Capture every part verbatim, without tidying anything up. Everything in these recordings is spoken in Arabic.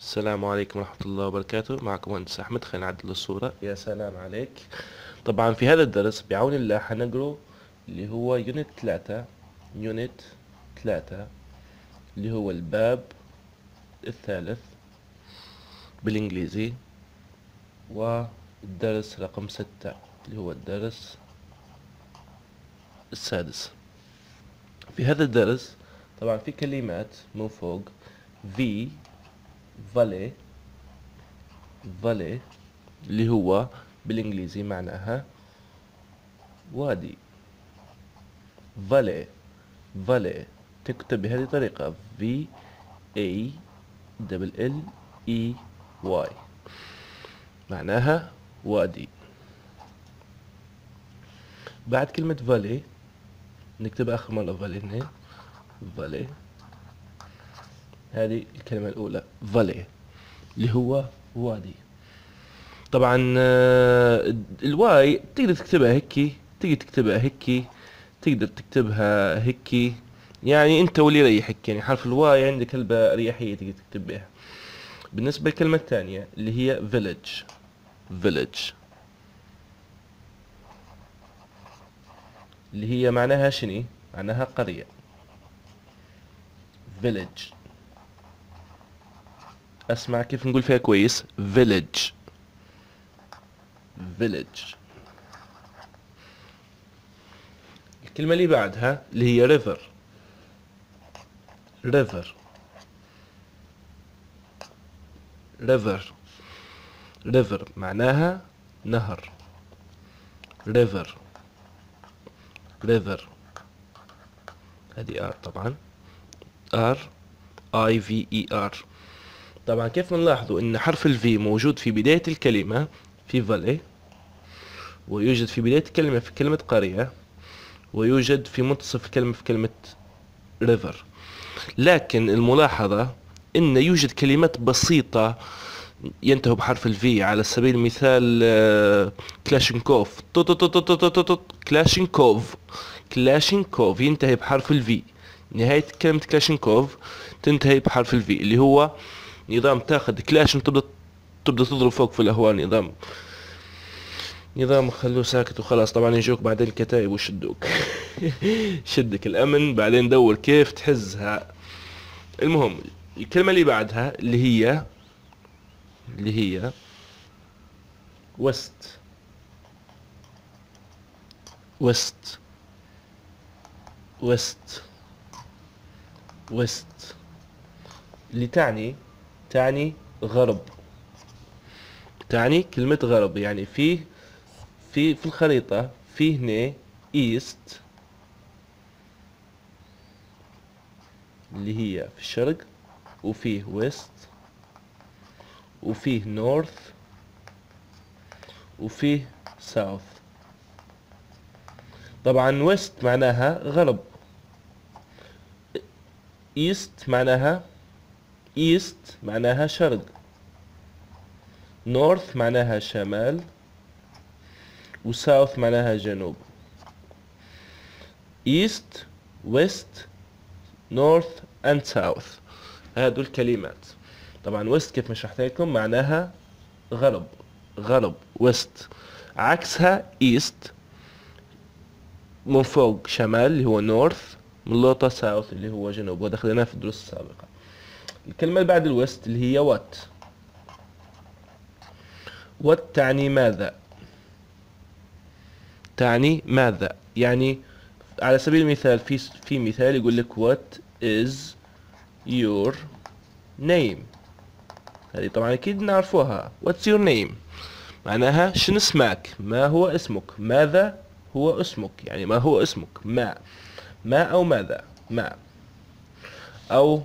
السلام عليكم ورحمة الله وبركاته. معكم مهندس أحمد. خلينا نعدل الصورة. يا سلام عليك. طبعا في هذا الدرس بعون الله حنقرأ اللي هو يونت ثلاثة يونت ثلاثة اللي هو الباب الثالث بالإنجليزي، والدرس رقم ستة اللي هو الدرس السادس. في هذا الدرس طبعا في كلمات من فوق: في فالي فالي اللي هو بالإنجليزي معناها وادي. فالي فالي تكتب بهذه الطريقة: في اي دبل ال اي واي، معناها وادي. بعد كلمة فالي نكتب آخر مرة فالي هنا. فالي، هذه الكلمة الأولى فالي اللي هو وادي. طبعا آه، الواي تقدر تكتبها هيك، تقدر تكتبها هيك، تقدر تكتبها هيك، يعني انت واللي يريحك. يعني حرف الواي عندك هلبة اريحية تقدر تكتب بها. بالنسبة للكلمة الثانية اللي هي village village اللي هي معناها شني؟ معناها قرية. village، اسمع كيف نقول فيها كويس: village village. الكلمة اللي بعدها اللي هي river river river river معناها نهر. river river هذه ار طبعا، ار اي في اي ار. طبعا كيف نلاحظوا ان حرف الفي موجود في بداية الكلمة في فالي، ويوجد في بداية الكلمة في كلمة قرية، ويوجد في منتصف الكلمة في كلمة ريفر. لكن الملاحظة ان يوجد كلمات بسيطة ينتهوا بحرف الفي. على سبيل المثال آه، كلاشينكوف تو تو تو تو تو تو تو كلاشينكوف كلاشينكوف ينتهي بحرف الفي. نهاية كلمة كلاشينكوف تنتهي بحرف الفي، اللي هو نظام تاخذ كلاشن تبدا تبدا تضرب فوق في الهواء. نظام نظام خلوه ساكت وخلاص. طبعا يجوك بعدين الكتايب ويشدوك شدك الامن، بعدين دور كيف تحزها. المهم الكلمة اللي بعدها اللي هي اللي هي وست وست وست وست اللي تعني تعني غرب. تعني كلمة غرب، يعني في في في الخريطة في هنا ايست اللي هي في الشرق، وفيه ويست، وفيه نورث، وفيه ساوث. طبعا ويست معناها غرب، ايست معناها ايست معناها شرق، نورث معناها شمال، وساوث معناها جنوب. ايست ويست نورث اند ساوث، هادو الكلمات. طبعا ويست كيف ما شرحت لكم معناها غرب غرب ويست، عكسها ايست من فوق شمال اللي هو نورث، من لوطة ساوث اللي هو جنوب، وده خليناه في الدروس السابقة. الكلمة اللي بعد الويست اللي هي وات. وات تعني ماذا، تعني ماذا. يعني على سبيل المثال في في مثال يقول لك what is your name. هذه طبعا اكيد نعرفوها. what's your name معناها شنو اسمك، ما هو اسمك، ماذا هو اسمك، يعني ما هو اسمك. ما ما او ماذا ما. او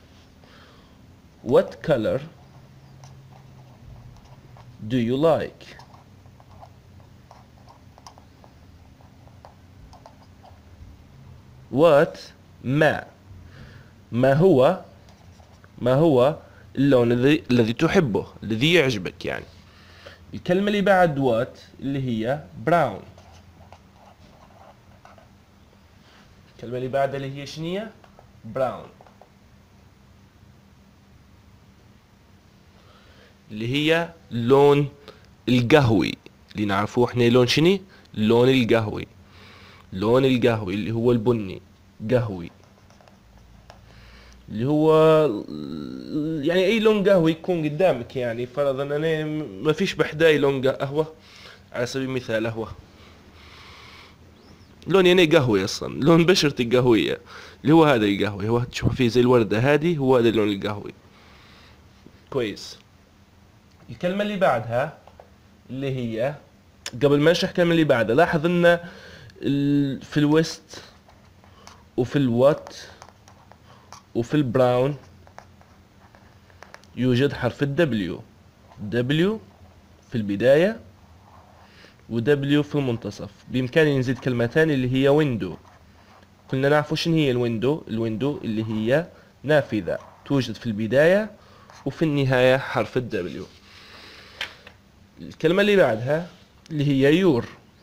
what color do you like. what ما ما هو ما هو اللون الذي الذي تحبه، الذي يعجبك يعني. الكلمة اللي بعد وات اللي هي براون. الكلمة اللي بعدها اللي هي شنية؟ براون. اللي هي اللون القهوي اللي نعرفوه احنا لون شني؟ اللون القهوي. اللون القهوي اللي هو البني قهوي، اللي هو يعني اي لون قهوي يكون قدامك. يعني فرضا انا ما فيش بحداي لون قهوة على سبيل المثال، قهوة لون يعني قهوي اصلا، لون بشرتي قهوية، اللي هو هذا القهوي، هو تشوف فيه زي الوردة هذه، هو هذا اللون القهوي. كويس. الكلمة اللي بعدها اللي هي، قبل ما نشرح الكلمة اللي بعدها لاحظ ان ال... في الويست وفي الوات وفي البراون يوجد حرف الدبليو. دبليو في البداية ودبليو في المنتصف. بإمكاني نزيد كلمة تانية اللي هي ويندو. كلنا نعرف شنو هي الويندو. الويندو اللي هي نافذة توجد في البداية وفي النهاية حرف الدبليو. الكلمة اللي بعدها اللي هي يور.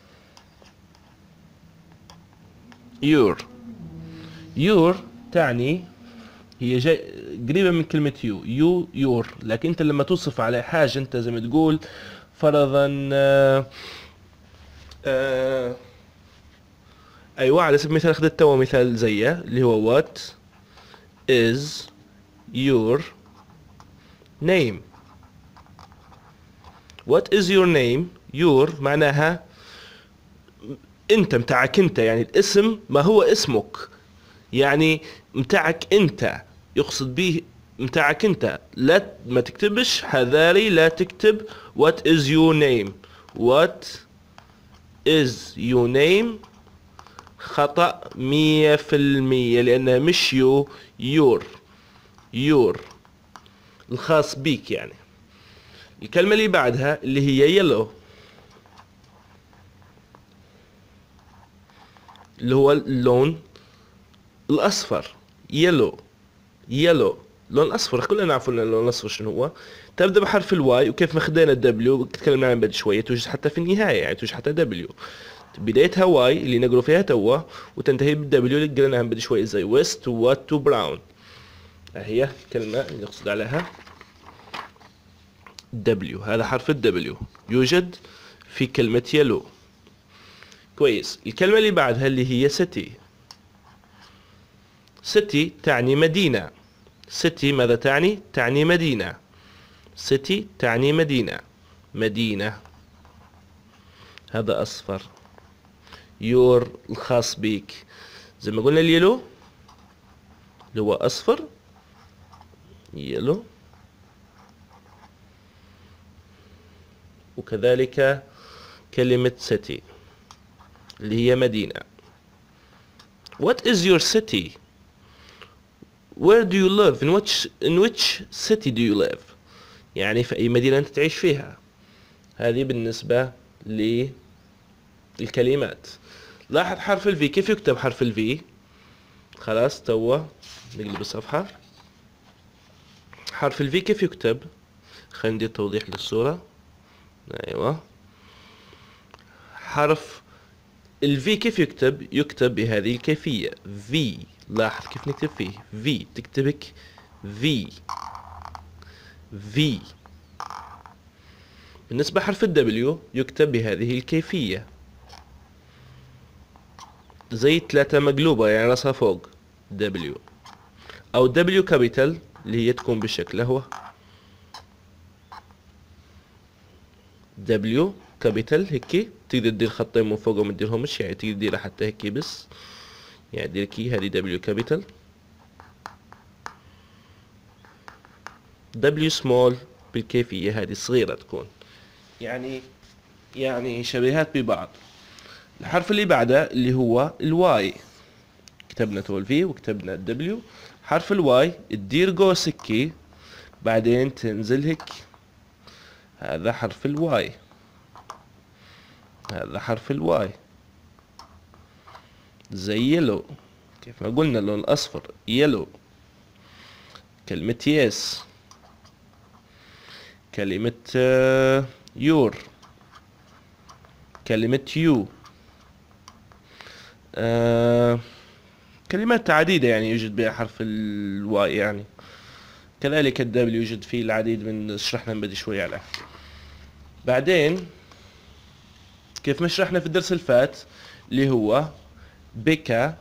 يور يور تعني، هي جاي قريبة من كلمة يو. يو يور، لكن انت لما توصف على حاجة انت زي ما تقول فرضا آه آه ايوه، على سبيل المثال اخذت توا مثال زيه اللي هو what is your name. what is your name. your معناها انت، متاعك انت، يعني الاسم ما هو اسمك، يعني متاعك انت، يقصد به متاعك انت. لا ما تكتبش هذالي، لا تكتب what is your name. what is your name خطأ مية في المية، لأنها مش يو، يور. يور الخاص بيك يعني. الكلمة اللي بعدها اللي هي يلو، اللي هو اللون الأصفر. يلو يلو لون أصفر، كلنا نعرف ان اللون الأصفر شنو هو. تبدأ بحرف الواي، وكيف ما خدينا الدبليو تكلمنا عنه بعد شوية، توجد حتى في النهاية، يعني توجد حتى دبليو. بدايتها واي اللي نقروا فيها توا، وتنتهي بالدبليو اللي قلنا عنها بعد شوية، زي ويست ووات وبراون. هي الكلمة اللي نقصد عليها دبليو. هذا حرف الدبليو يوجد في كلمة يلو. كويس. الكلمة اللي بعدها اللي هي سيتي. سيتي تعني مدينة. سيتي ماذا تعني؟ تعني مدينة. سيتي تعني مدينة. مدينة هذا أصفر. يور الخاص بيك، زي ما قلنا اليلو اللي هو أصفر. يلو. وكذلك كلمة city اللي هي مدينة. What is your city? Where do you live? In which in which city do you live? يعني في أي مدينة أنت تعيش فيها. هذه بالنسبة للكلمات. لاحظ حرف الفي كيف يكتب. حرف الفي خلاص توا نقلب الصفحة. حرف الفي كيف يكتب؟ خلينا ندير توضيح للصورة. ايوه، حرف الفي كيف يكتب؟ يكتب بهذه الكيفية في. لاحظ كيف نكتب فيه في، تكتبك في في. بالنسبة حرف الدبليو يكتب بهذه الكيفية، زي ثلاثة مقلوبة يعني راسها فوق دبليو، او دبليو كابيتال اللي هي تكون بالشكل هو دبليو كابيتال هيك. تقدر تدير خطين من فوق وما تديرهمش، يعني تقدر تديرها حتى هيك بس، يعني دير كي هذه دبليو كابيتال. دبليو سمول بالكيفية هذه صغيرة تكون، يعني يعني شبيهات ببعض. الحرف اللي بعده اللي هو الواي. كتبنا تو الفي وكتبنا الدبليو. حرف الواي تدير قوس هيك، بعدين تنزل هيك. هذا حرف الواي. هذا حرف الواي زي يلو، كيف ما قلنا اللون الأصفر يلو. كلمة يس. كلمة يور. كلمة يو. آه كلمات عديدة يعني يوجد بها حرف الواي يعني. كذلك الدبليو يوجد فيه العديد من، شرحنا من بدي شوي عليه. بعدين كيف ما شرحنا في الدرس الفات اللي هو بيكا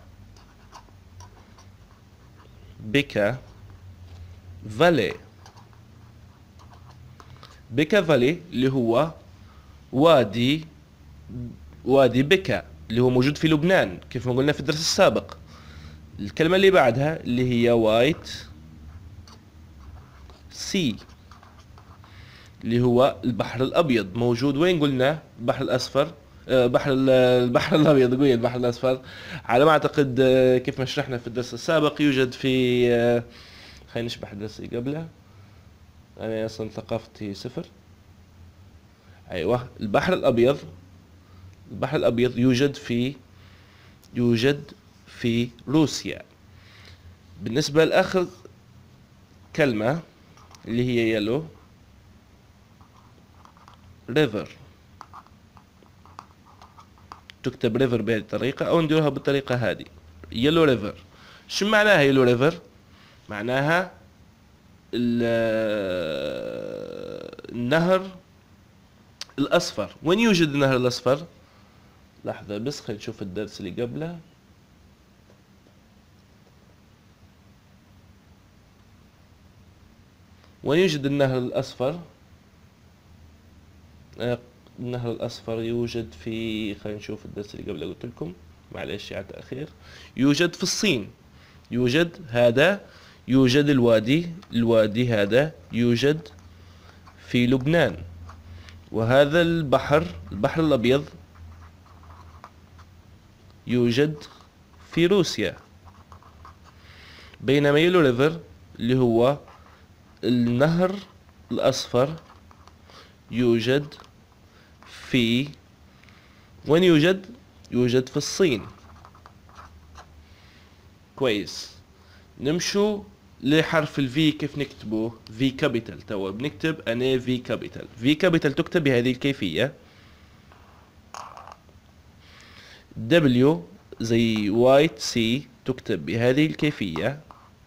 بيكا فالي. بيكا فالي اللي هو وادي وادي بيكا اللي هو موجود في لبنان كيف ما قلنا في الدرس السابق. الكلمة اللي بعدها اللي هي وايت سي اللي هو البحر الأبيض، موجود وين قلنا؟ البحر الأصفر، آه، بحر البحر الأبيض، قوي البحر الأصفر على ما أعتقد. آه، كيف ما شرحنا في الدرس السابق يوجد في آه، خلينا نشبح الدرس اللي قبله، أنا أصلا ثقافتي صفر. أيوة، البحر الأبيض البحر الأبيض يوجد في يوجد في روسيا. بالنسبة لآخر كلمة اللي هي يلو ريفر، تكتب ريفر بهذه الطريقة أو نديرها بالطريقة هذه، يلو ريفر. شو معناها يلو ريفر؟ معناها النهر الأصفر. وين يوجد النهر الأصفر؟ لحظة بس خلينا نشوف الدرس اللي قبله. وين يوجد النهر الأصفر؟ النهر الأصفر يوجد في، خلينا نشوف الدرس اللي قبله قلت لكم، معلش على التأخير. يوجد في الصين، يوجد هذا، يوجد الوادي الوادي هذا يوجد في لبنان. وهذا البحر البحر الأبيض يوجد في روسيا. بينما يلو ريفر اللي هو النهر الأصفر يوجد في، وين يوجد؟ يوجد في الصين. كويس. نمشوا لحرف الفي. كيف نكتبه؟ في كابيتال. توا بنكتب أنا في كابيتال. في كابيتال تكتب بهذه الكيفية، دبليو زي وايت سي تكتب بهذه الكيفية،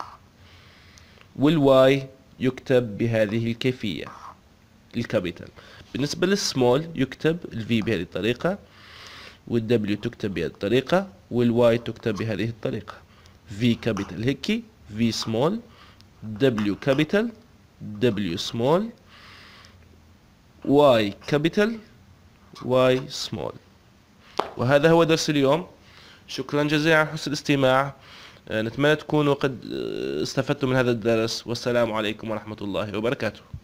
والواي يكتب بهذه الكيفية الكابيتال. بالنسبة للسمول يكتب الفي بهذه الطريقة، والدبليو تكتب بهذه الطريقة، والواي تكتب بهذه الطريقة. في كابيتال هيك، في سمول، دبليو كابيتال، دبليو سمول، واي كابيتال، واي سمول. وهذا هو درس اليوم. شكرا جزيلا على حسن الاستماع. نتمنى تكونوا قد استفدتم من هذا الدرس، والسلام عليكم ورحمة الله وبركاته.